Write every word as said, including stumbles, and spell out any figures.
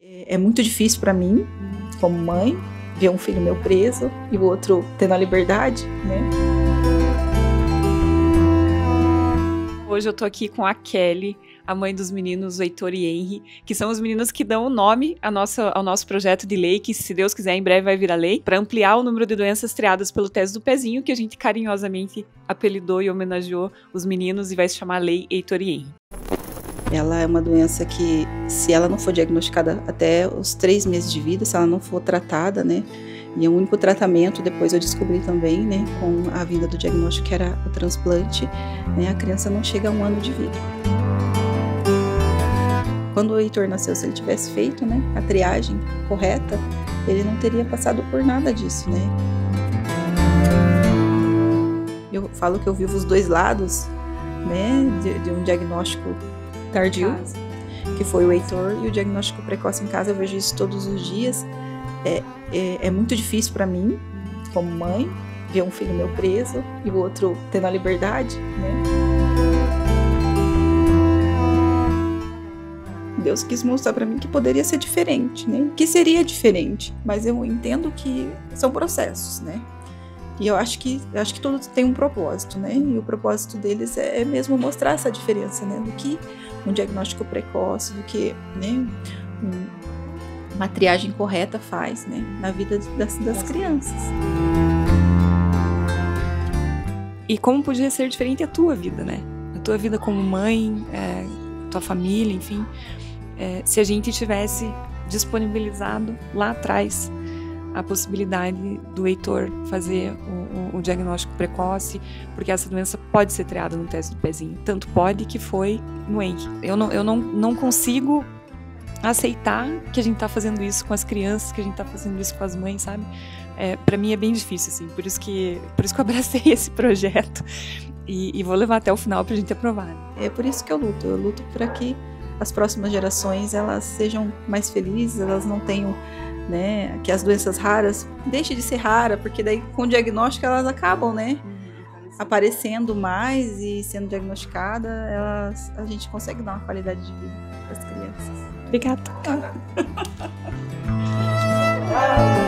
É muito difícil para mim, como mãe, ver um filho meu preso e o outro tendo a liberdade, né? Hoje eu tô aqui com a Kelly, a mãe dos meninos Heitor e Henry, que são os meninos que dão o nome à nossa, ao nosso projeto de lei, que, se Deus quiser, em breve vai virar lei, para ampliar o número de doenças triadas pelo teste do pezinho, que a gente carinhosamente apelidou e homenageou os meninos e vai se chamar Lei Heitor e Henry. Ela é uma doença que, se ela não for diagnosticada até os três meses de vida, se ela não for tratada, né, e é o único tratamento, depois eu descobri também, né, com a vinda do diagnóstico, que era o transplante, né, a criança não chega a um ano de vida. Quando o Heitor nasceu, se ele tivesse feito, né, a triagem correta, ele não teria passado por nada disso, né. Eu falo que eu vivo os dois lados, né, de, de um diagnóstico tardio, que foi o Heitor, e o diagnóstico precoce em casa. Eu vejo isso todos os dias. É, é, é muito difícil para mim, como mãe, ver um filho meu preso e o outro tendo a liberdade, né? Deus quis mostrar para mim que poderia ser diferente, né? Que seria diferente, mas eu entendo que são processos, né? E eu acho que, eu acho que todos têm um propósito, né? E o propósito deles é, é mesmo mostrar essa diferença, né? Do que um diagnóstico precoce, do que, né, um, uma triagem correta faz, né, na vida das, das crianças. E como podia ser diferente a tua vida, né? A tua vida como mãe, é, tua família, enfim. É, se a gente tivesse disponibilizado lá atrás a possibilidade do Heitor fazer o, o, o diagnóstico precoce, porque essa doença pode ser triada no teste do pezinho. Tanto pode que foi no Henry. Eu não, eu não, não consigo aceitar que a gente tá fazendo isso com as crianças, que a gente tá fazendo isso com as mães, sabe? É, para mim é bem difícil, assim, por isso que, por isso que eu abracei esse projeto e, e vou levar até o final pra gente aprovar. É por isso que eu luto, eu luto para que as próximas gerações, elas sejam mais felizes, elas não tenham, né, que as doenças raras deixem de ser raras, porque daí com o diagnóstico elas acabam, né, aparecendo mais e sendo diagnosticada, elas, a gente consegue dar uma qualidade de vida para as crianças. Obrigada. Ah.